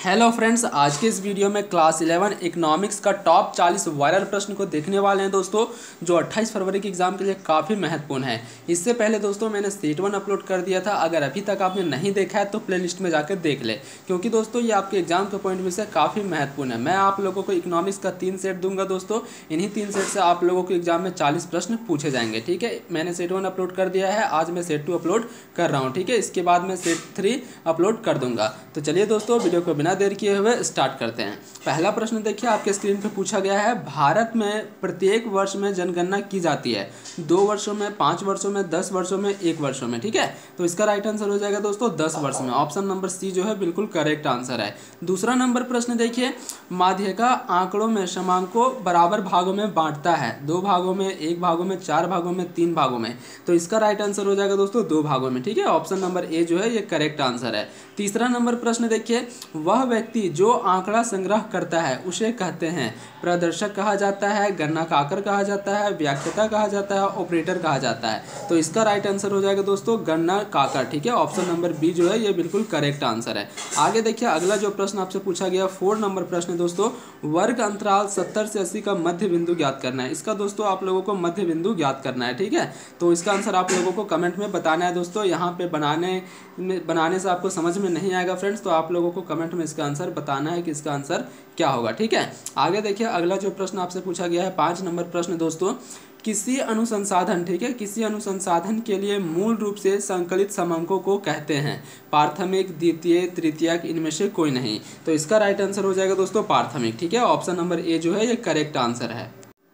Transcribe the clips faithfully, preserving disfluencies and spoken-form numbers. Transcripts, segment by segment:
Hello friends, आज के इस वीडियो में क्लास इलेवन इकोनॉमिक्स का टॉप चालीस वायरल प्रश्न को देखने वाले हैं दोस्तों, जो अट्ठाईस फरवरी के एग्जाम के लिए काफ़ी महत्वपूर्ण है। इससे पहले दोस्तों मैंने सेट वन अपलोड कर दिया था, अगर अभी तक आपने नहीं देखा है तो प्लेलिस्ट में जाकर देख ले, क्योंकि दोस्तों ये आपके एग्जाम के पॉइंट व्यू से काफ़ी महत्वपूर्ण है। मैं आप लोगों को इकोनॉमिक्स का तीन सेट दूंगा दोस्तों, इन्हीं तीन सेट से आप लोगों को एग्जाम में चालीस प्रश्न पूछे जाएंगे। ठीक है, मैंने सेट वन अपलोड कर दिया है, आज मैं सेट टू अपलोड कर रहा हूँ। ठीक है, इसके बाद मैं सेट थ्री अपलोड कर दूंगा। तो चलिए दोस्तों, वीडियो को बिना देर किए हुए स्टार्ट करते हैं। पहला प्रश्न देखिए, आपके स्क्रीन पे पूछा गया है, भारत में प्रत्येक वर्ष में जनगणना की जाती है, दो वर्षों में, पाँच वर्षों में, दस वर्षों में, एक वर्षों में। ठीक है, तो इसका राइट आंसर हो जाएगा दोस्तों दस वर्ष में। ऑप्शन नंबर सी जो है बिल्कुल करेक्ट आंसर है। दूसरा नंबर प्रश्न देखिए, माध्यिका आंकड़ों में समांक को बराबर भागों में बांटता है, दो भागों में, एक भागों में, चार भागों में, तीन भागों में। तो इसका राइट आंसर हो जाएगा दोस्तों दो भागों में। ठीक है, ऑप्शन नंबर ए जो है ये करेक्ट आंसर है। तीसरा नंबर प्रश्न देखिए, वह व्यक्ति जो आंकड़ा संग्रह करता है उसे कहते हैं प्रदर्शक कहा जाता है, गणनाकाकर कहा जाता है, व्याख्याता कहा जाता है, ऑपरेटर कहा जाता है। तो इसका राइट आंसर हो जाएगा दोस्तों गणनाकाकर। ठीक है, ऑप्शन नंबर बी जो है ये बिल्कुल करेक्ट आंसर है। आगे देखिए, अगला जो प्रश्न आपसे पूछा गया फोर नंबर प्रश्न दोस्तों, वर्ग अंतराल सत्तर से अस्सी का मध्य बिंदु ज्ञात करना है। इसका दोस्तों आप लोगों को मध्य बिंदु ज्ञात करना है। ठीक है, तो इसका आंसर आप लोगों को कमेंट में बताना है दोस्तों। यहाँ पे बनाने में बनाने से आपको समझ में नहीं आएगा फ्रेंड्स, तो आप लोगों को कमेंट में इसका आंसर बताना है कि इसका आंसर क्या होगा। ठीक है, आगे देखिए, अगला जो प्रश्न आपसे पूछा गया है पाँच नंबर प्रश्न दोस्तों, किसी अनुसंसाधन, ठीक है, किसी अनुसंसाधन के लिए मूल रूप से संकलित समांकों को कहते हैं प्राथमिक, द्वितीय, तृतीयक, इनमें से कोई नहीं। तो इसका राइट आंसर हो जाएगा दोस्तों प्राथमिक। ठीक है, ऑप्शन नंबर ए जो है ये करेक्ट आंसर है।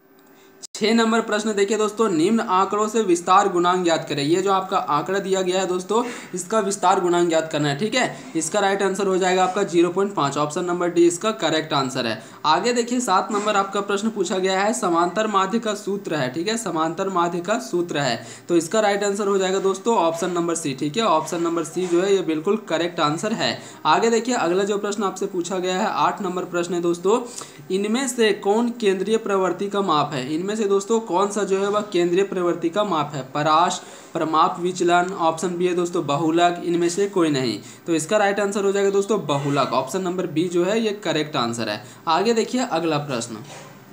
छह नंबर प्रश्न देखिए दोस्तों, निम्न आंकड़ों से विस्तार गुणांक ज्ञात करें। ये जो आपका आंकड़ा दिया गया है दोस्तों, इसका विस्तार गुणांक ज्ञात करना है। ठीक है, इसका राइट आंसर हो जाएगा आपका जीरो पॉइंट पाँच। ऑप्शन नंबर डी इसका करेक्ट आंसर है। आगे देखिए, सात नंबर आपका प्रश्न पूछा गया है, समांतर माध्य का सूत्र है। ठीक है, समांतर माध्य का सूत्र है, तो इसका राइट आंसर हो जाएगा दोस्तों ऑप्शन नंबर सी। ठीक है, ऑप्शन नंबर सी जो है ये बिल्कुल करेक्ट आंसर है। आगे देखिए, अगला जो प्रश्न आपसे पूछा गया है आठ नंबर प्रश्न है दोस्तों, इनमें से कौन केंद्रीय प्रवृत्ति का माप है। इनमें से दोस्तों कौन सा जो है वह केंद्रीय प्रवृत्ति का माप है, परास, प्रमाप विचलन। ऑप्शन बी है दोस्तों बहुलक, इनमें से कोई नहीं। तो इसका राइट आंसर हो जाएगा दोस्तों बहुलक। ऑप्शन नंबर बी जो है ये करेक्ट आंसर है। आगे देखिए, अगला प्रश्न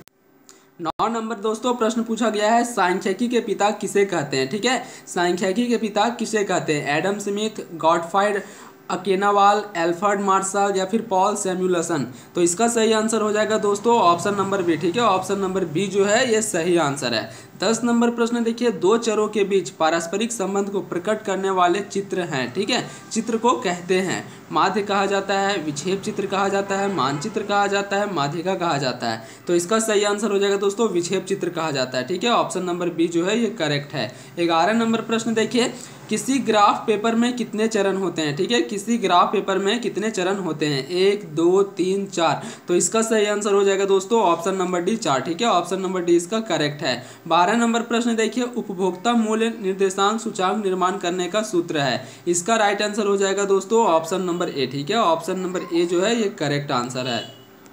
नौ नंबर दोस्तों प्रश्न पूछा गया है, सांख्यिकी के पिता किसे कहते हैं। ठीक है, सांख्यिकी के पिता किसे कहते हैं, Adam Smith, Gottfried Achenwall, Alfred Marshall या फिर पॉल सैमुएल्सन। तो इसका सही आंसर हो जाएगा दोस्तों ऑप्शन नंबर बी। ठीक है, ऑप्शन नंबर बी जो है ये सही आंसर है। दस नंबर प्रश्न देखिए, दो चरों के बीच पारस्परिक संबंध को प्रकट करने वाले चित्र हैं। ठीक है, चित्र को कहते हैं माध्य कहा जाता है, विक्षेप चित्र कहा जाता है, मानचित्र कहा जाता है, माध्यिका कहा जाता है। तो इसका सही आंसर हो जाएगा दोस्तों विक्षेप चित्र कहा जाता है। ठीक है, ऑप्शन नंबर बी जो है ये करेक्ट है। ग्यारह नंबर प्रश्न देखिए, किसी ग्राफ पेपर में कितने चरण होते हैं। ठीक है, किसी ग्राफ पेपर में कितने चरण होते हैं, एक, दो, तीन, चार। तो इसका सही आंसर हो जाएगा दोस्तों ऑप्शन नंबर डी चार। ठीक है, ऑप्शन नंबर डी इसका करेक्ट है। बारह नंबर प्रश्न देखिए, उपभोक्ता मूल्य निर्देशांक सूचांक निर्माण करने का सूत्र है। इसका राइट आंसर हो जाएगा दोस्तों ऑप्शन नंबर ए। ठीक है, ऑप्शन नंबर ए जो है ये करेक्ट आंसर है।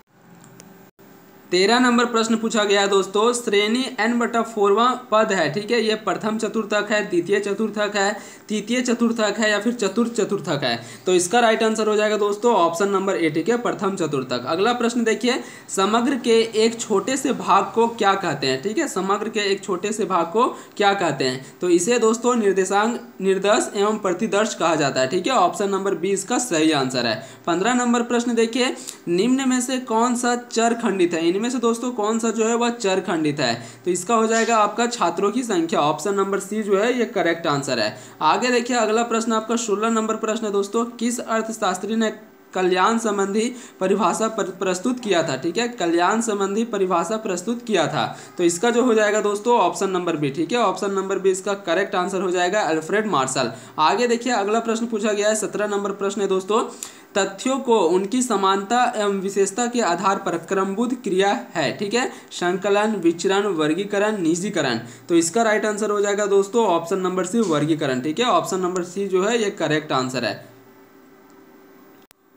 तेरह नंबर प्रश्न पूछा गया है दोस्तों, श्रेणी एन बटा फोरवा पद है। ठीक है, ये प्रथम चतुर्थक है, द्वितीय चतुर्थक है, तृतीय चतुर्थक है या फिर चतुर्थ चतुर्थक है। तो इसका राइट आंसर हो जाएगा दोस्तों ऑप्शन नंबर ए। ठीक है, प्रथम चतुर्थक। अगला प्रश्न देखिए, समग्र के एक छोटे से भाग को क्या कहते हैं। ठीक है, समग्र के एक छोटे से भाग को क्या कहते हैं। तो इसे दोस्तों निर्देशांक, निर्देश एवं प्रतिदर्श कहा जाता है। ठीक है, ऑप्शन नंबर बी इसका सही आंसर है। पंद्रह नंबर प्रश्न देखिए, निम्न में से कौन सा चर खंडित है। इनमें से दोस्तों कौन सा जो है वह चर खंडित है। तो इसका हो जाएगा आपका छात्रों की संख्या। ऑप्शन नंबर सी जो है ये करेक्ट आंसर है। आगे देखिए, अगला प्रश्न आपका सोलह नंबर प्रश्न है दोस्तों, किस अर्थशास्त्री ने कल्याण संबंधी परिभाषा प्रस्तुत किया था। ठीक है, कल्याण संबंधी परिभाषा प्रस्तुत किया था। तो इसका जो हो जाएगा दोस्तों ऑप्शन नंबर बी। ठीक है, ऑप्शन नंबर बी इसका करेक्ट आंसर हो जाएगा अल्फ्रेड मार्शल। आगे देखिए, अगला प्रश्न पूछा गया है सत्रह नंबर प्रश्न है दोस्तों, तथ्यों को उनकी समानता एवं विशेषता के आधार पर क्रमबद्ध क्रिया है। ठीक है, संकलन, विचरण, वर्गीकरण, निजीकरण। तो इसका राइट आंसर हो जाएगा दोस्तों ऑप्शन नंबर सी वर्गीकरण। ठीक है, ऑप्शन नंबर सी जो है ये करेक्ट आंसर है।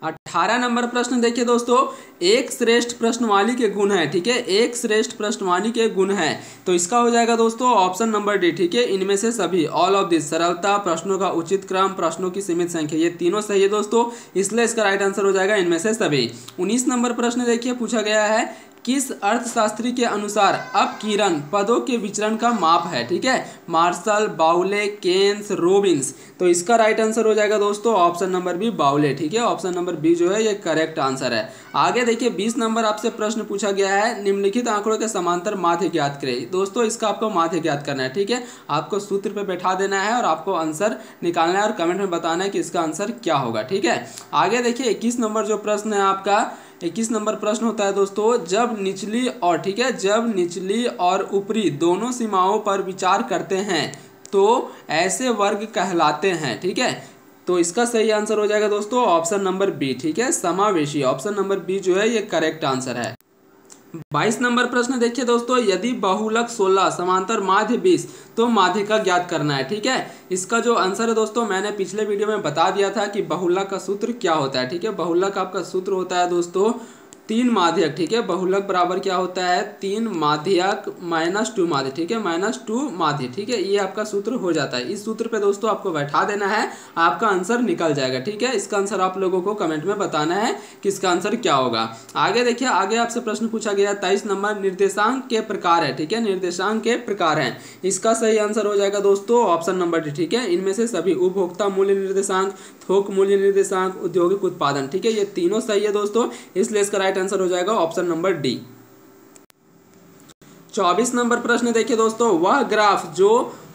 अठारह नंबर प्रश्न देखिए दोस्तों, एक श्रेष्ठ प्रश्नवाली के गुण है, ठीक है, एक श्रेष्ठ प्रश्नवाली के गुण है, तो इसका हो जाएगा दोस्तों ऑप्शन नंबर डी, ठीक है, इनमें से सभी, ऑल ऑफ दिस, सरलता, प्रश्नों का उचित क्रम, प्रश्नों की सीमित संख्या, ये तीनों सही है दोस्तों, इसलिए इसका राइट आंसर हो जाएगा इनमें से सभी। उन्नीस नंबर प्रश्न देखिए पूछा गया है, किस अर्थशास्त्री के अनुसार अपकिरण पदों के विचरण का माप है, ठीक है, मार्शल, बाउले, केन्स, रोबिन्स, तो इसका राइट आंसर हो जाएगा दोस्तों ऑप्शन नंबर बी, बाउले, ठीक है, ऑप्शन नंबर बी जो है ये करेक्ट आंसर है। आगे देखिए बीस नंबर आपसे प्रश्न पूछा गया है, निम्नलिखित आंकड़ों के समांतर माध्य ज्ञात करें। दोस्तों इसका आपको माध्य ज्ञात करना है, ठीक है, आपको सूत्र पे बैठा देना है और आपको आंसर निकालना है और कमेंट में बताना है कि इसका आंसर क्या होगा, ठीक है। आगे देखिए इक्कीस नंबर जो प्रश्न है आपका, इक्कीस नंबर प्रश्न होता है दोस्तों, जब निचली और, ठीक है, जब निचली और ऊपरी दोनों सीमाओं पर विचार करते हैं तो ऐसे वर्ग कहलाते हैं, ठीक है, तो इसका सही आंसर हो जाएगा दोस्तों ऑप्शन नंबर बी, ठीक है, समावेशी, ऑप्शन नंबर बी जो है ये करेक्ट आंसर है। बाईस नंबर प्रश्न देखिए दोस्तों, यदि बहुलक सोलह समांतर माध्य बीस तो माध्य का ज्ञात करना है, ठीक है। इसका जो आंसर है दोस्तों मैंने पिछले वीडियो में बता दिया था कि बहुलक का सूत्र क्या होता है, ठीक है, बहुलक आपका सूत्र होता है दोस्तों तीन माध्यक, ठीक है, बहुलक बराबर क्या होता है, तीन माध्यक माइनस टू माध्य, ठीक है, माइनस टू माध्य, ठीक है, ये आपका सूत्र हो जाता है। इस सूत्र पे दोस्तों आपको बैठा देना है, आपका आंसर निकल जाएगा, ठीक है। इसका आंसर आप लोगों को कमेंट में बताना है कि इसका आंसर क्या होगा। आगे देखिए, आगे आपसे प्रश्न पूछा गया तेईस नंबर, निर्देशांक के प्रकार है, ठीक है, निर्देशांक के प्रकार हैं, इसका सही आंसर हो जाएगा दोस्तों ऑप्शन नंबर डी, ठीक है, इनमें से सभी, उपभोक्ता मूल्य निर्देशांक, थोक मूल्य निर्देशांक, औद्योगिक उत्पादन, ठीक है, ये तीनों सही है दोस्तों, इसलिए इसका राइट आंसर हो जाएगा ऑप्शन नंबर डी। चौबीस नंबर प्रश्न देखिए दोस्तों, वह ग्राफ जो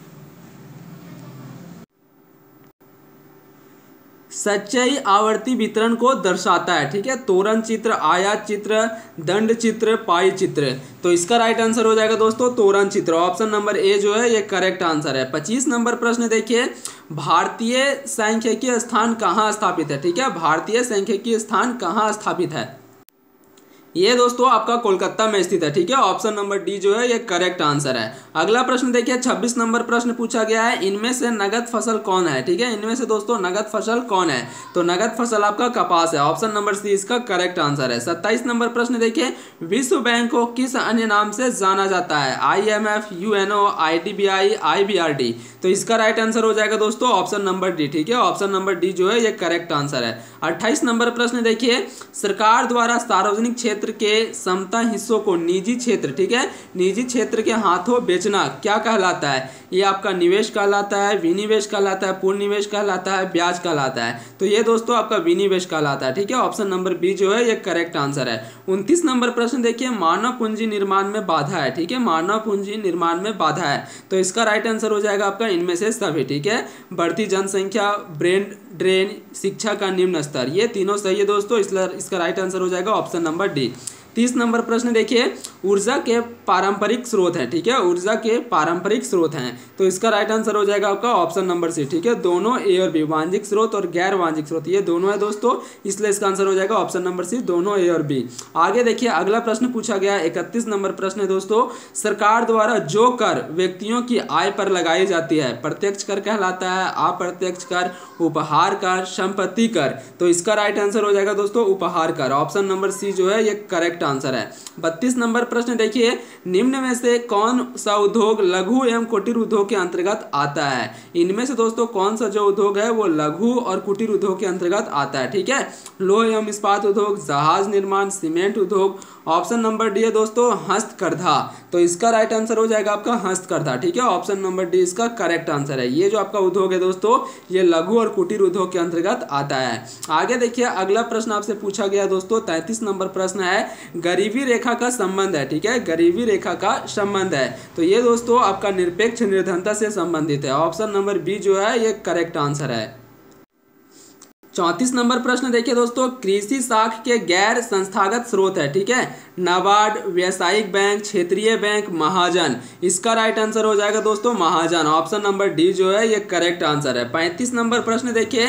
सच्चाई आवर्ती वितरण को दर्शाता है, ठीक है, तोरण चित्र, आयात चित्र, दंड चित्र, पाई चित्र, तो इसका राइट आंसर हो जाएगा दोस्तों तोरण चित्र, ऑप्शन नंबर ए जो है ये करेक्ट आंसर है। पच्चीस नंबर प्रश्न देखिए, भारतीय सांख्यिकी स्थान कहाँ स्थापित है, ठीक है, भारतीय सांख्यिकी स्थान कहाँ स्थापित है, ये दोस्तों आपका कोलकाता में स्थित है, ठीक है, ऑप्शन नंबर डी जो है ये करेक्ट आंसर है। अगला प्रश्न देखिए, छब्बीस नंबर प्रश्न पूछा गया है, इनमें से नगद फसल कौन है, ठीक है, इनमें से दोस्तों नगद फसल कौन है, तो नगद फसल आपका कपास है, ऑप्शन नंबर सी इसका करेक्ट आंसर है। सत्ताईस नंबर प्रश्न देखिए, विश्व बैंक को किस अन्य नाम से जाना जाता है, I M F, U N O, I D B I, I B R D, तो इसका राइट आंसर हो जाएगा दोस्तों ऑप्शन नंबर डी, ठीक है, ऑप्शन नंबर डी जो है ये करेक्ट आंसर है। अट्ठाईस नंबर प्रश्न देखिए, सरकार द्वारा सार्वजनिक क्षेत्र के समता हिस्सों को निजी क्षेत्र, ठीक है, निजी क्षेत्र के हाथों बेचना क्या कहलाता है, ये आपका निवेश कहलाता है, विनिवेश कहलाता है, पूर्ण निवेश कहलाता है, ब्याज कहलाता है, तो ये दोस्तों आपका विनिवेश कहलाता है, ठीक है, ऑप्शन नंबर बी जो है ये करेक्ट आंसर है। उनतीस नंबर प्रश्न देखिए, मानव पूंजी निर्माण में बाधा है, ठीक है, मानव पूंजी निर्माण में बाधा है, तो इसका राइट आंसर हो जाएगा आपका इनमें से सभी, ठीक है, बढ़ती जनसंख्या, ब्रेन ड्रेन, शिक्षा का निम्न स्तर, ये तीनों सही है दोस्तों, इसलिए इसका राइट आंसर हो जाएगा ऑप्शन नंबर डी। तीस नंबर प्रश्न देखिए, ऊर्जा के पारंपरिक स्रोत हैं, ठीक है, ऊर्जा के पारंपरिक स्रोत हैं, तो इसका राइट आंसर हो जाएगा आपका ऑप्शन नंबर सी, ठीक है, दोनों ए और बी, वाणिज्यिक स्रोत और गैर वाणिज्यिक स्रोत, ये दोनों है दोस्तों, इसलिए इसका आंसर हो जाएगा ऑप्शन नंबर सी, दोनों ए और बी। आगे देखिए, अगला प्रश्न पूछा गया इकतीस नंबर प्रश्न है दोस्तों, सरकार द्वारा जो कर व्यक्तियों की आय पर लगाई जाती है, प्रत्यक्ष कर कहलाता है, अप्रत्यक्ष कर, उपहार कर, संपत्ति कर, तो इसका राइट आंसर हो जाएगा दोस्तों उपहार कर, ऑप्शन नंबर सी जो है ये करेक्ट आंसर है। बत्तीस नंबर प्रश्न देखिए, निम्न में से कौन सा उद्योग लघु एवं कुटीर उद्योग के अंतर्गत आता है, इनमें से दोस्तों कौन सा जो उद्योग है वो लघु और कुटीर उद्योग के अंतर्गत आता है, ठीक है, लोह एवं इस्पात उद्योग, जहाज निर्माण, सीमेंट उद्योग, ऑप्शन नंबर डी है दोस्तों हस्तकरघा, तो इसका राइट आंसर हो जाएगा आपका हस्तकरघा, ठीक है, ऑप्शन नंबर डी इसका करेक्ट आंसर है। ये जो आपका उद्योग है दोस्तों ये लघु और कुटीर उद्योग के अंतर्गत आता है। आगे देखिए, अगला प्रश्न आपसे पूछा गया दोस्तों तैंतीस नंबर प्रश्न है, गरीबी रेखा का संबंध है, ठीक है, गरीबी रेखा का संबंध है, तो ये दोस्तों आपका निरपेक्ष निर्धनता से संबंधित है, ऑप्शन नंबर बी जो है ये करेक्ट आंसर है। चौंतीस नंबर प्रश्न देखिए दोस्तों, कृषि साख के गैर संस्थागत स्रोत है, ठीक है, नाबार्ड, व्यावसायिक बैंक, क्षेत्रीय बैंक, महाजन, इसका राइट आंसर हो जाएगा दोस्तों महाजन, ऑप्शन नंबर डी जो है ये करेक्ट आंसर है। पैंतीस नंबर प्रश्न देखिए,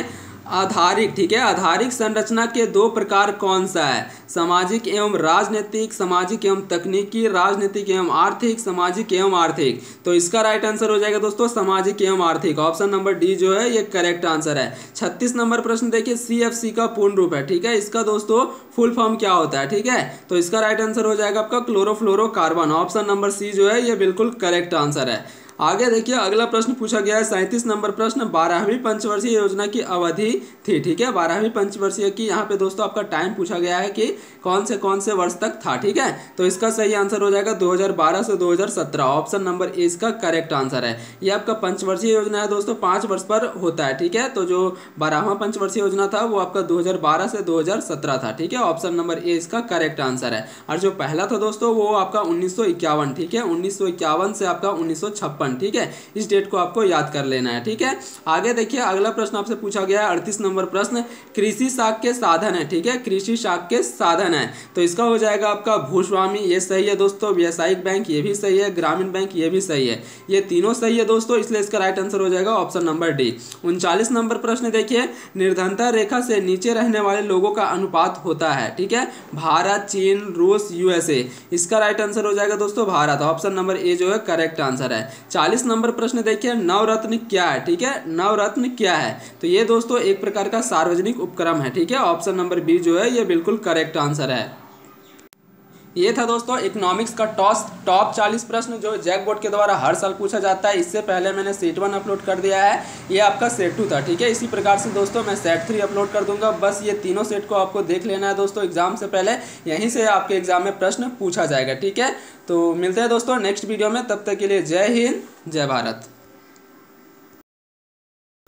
आधारिक, ठीक है, आधारिक संरचना के दो प्रकार कौन सा है? सामाजिक एवं राजनीतिक, सामाजिक एवं तकनीकी, राजनीतिक एवं आर्थिक, सामाजिक एवं आर्थिक। तो इसका राइट आंसर हो जाएगा दोस्तों सामाजिक एवं आर्थिक। ऑप्शन नंबर डी जो है ये करेक्ट आंसर है। छत्तीस नंबर प्रश्न देखिए, सी एफ सी का पूर्ण रूप है, ठीक है, इसका दोस्तों फुल फॉर्म क्या होता है? ठीक है, तो इसका राइट आंसर हो जाएगा आपका क्लोरोफ्लोरोकार्बन। ऑप्शन नंबर सी जो है ये बिल्कुल करेक्ट आंसर है। आगे देखिए अगला प्रश्न पूछा गया है सैंतीस नंबर प्रश्न, बारहवीं पंचवर्षीय योजना की अवधि थी, ठीक है, बारहवीं पंचवर्षीय की यहाँ पे दोस्तों आपका टाइम पूछा गया है कि कौन से कौन से वर्ष तक था, ठीक है, तो इसका सही आंसर हो जाएगा दो हज़ार बारह से दो हज़ार सत्रह। ऑप्शन नंबर ए इसका करेक्ट आंसर है। ये आपका पंचवर्षीय योजना है दोस्तों, पाँच वर्ष पर होता है, ठीक है, तो जो बारहवां पंचवर्षीय योजना था वो आपका दो हज़ार बारह से दो हज़ार सत्रह था, ठीक है, ऑप्शन नंबर ए इसका करेक्ट आंसर है। और जो पहला था दोस्तों वो आपका उन्नीस सौ इक्यावन, ठीक है, उन्नीस सौ इक्यावन से आपका उन्नीस सौ छप्पन, ठीक है, इस डेट को आपको याद कर लेना है, ठीक है। आगे देखिए अगला प्रश्न आपसे पूछा गया है अड़तीस नंबर प्रश्न, कृषि साख के साधन है, ठीक है, कृषि साख के साधन है, तो इसका हो जाएगा आपका भूस्वामी, ये सही है दोस्तों, व्यावसायिक बैंक ये भी सही है, ग्रामीण बैंक ये भी सही है, ये तीनों सही है दोस्तों, इसलिए इसका राइट आंसर हो जाएगा ऑप्शन नंबर डी। उनचालीस नंबर प्रश्न देखिए, निर्धनता रेखा से नीचे रहने वाले लोगों का अनुपात होता है, ठीक है, भारत, चीन, रूस, यूएसए, इसका राइट आंसर हो जाएगा दोस्तों भारत। ऑप्शन नंबर ए जो है करेक्ट आंसर है। चालीस नंबर प्रश्न देखिए, नवरत्न क्या है, ठीक है, नवरत्न क्या है, तो ये दोस्तों एक प्रकार का सार्वजनिक उपक्रम है, ठीक है, ऑप्शन नंबर बी जो है ये बिल्कुल करेक्ट आंसर है। ये था दोस्तों इकोनॉमिक्स का टॉस टॉप चालीस प्रश्न जो जैक बोर्ड के द्वारा हर साल पूछा जाता है। इससे पहले मैंने सेट वन अपलोड कर दिया है, ये आपका सेट टू था, ठीक है, इसी प्रकार से दोस्तों मैं सेट थ्री अपलोड कर दूंगा। बस ये तीनों सेट को आपको देख लेना है दोस्तों एग्जाम से पहले, यहीं से आपके एग्जाम में प्रश्न पूछा जाएगा, ठीक है। तो मिलते हैं दोस्तों नेक्स्ट वीडियो में, तब तक के लिए जय हिंद, जय भारत।